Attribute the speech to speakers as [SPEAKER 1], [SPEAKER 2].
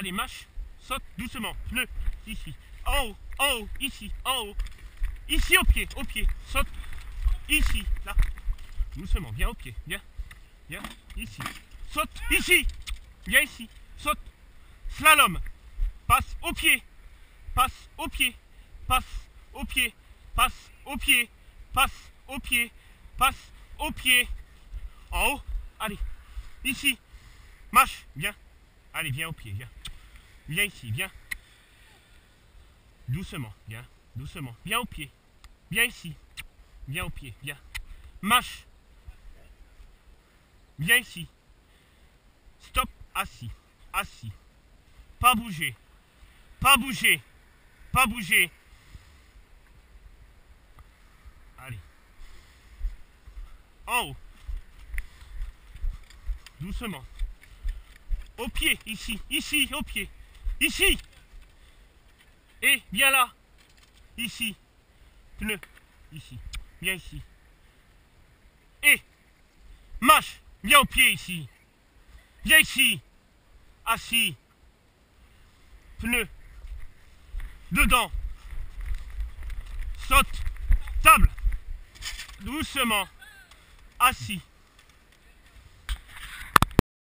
[SPEAKER 1] allez, marche, saute doucement, pneu, ici, en haut, ici, en haut, ici au pied, saute, ici, là, doucement, viens au pied, viens, ici, saute, ici, viens ici, saute, slalom, passe au pied, passe au pied, passe au pied, passe au pied, passe au pied, passe au pied, en haut, allez, ici, marche, viens, allez, viens au pied, viens ici, viens, doucement, viens au pied, viens ici, viens au pied, viens, marche, viens ici, stop, assis, pas bouger, allez, en haut, doucement, au pied, ici, au pied, ici, et viens là, ici, pneu, ici, viens ici, et marche, viens au pied ici, viens ici, assis, pneu, dedans, saute, table, doucement, assis,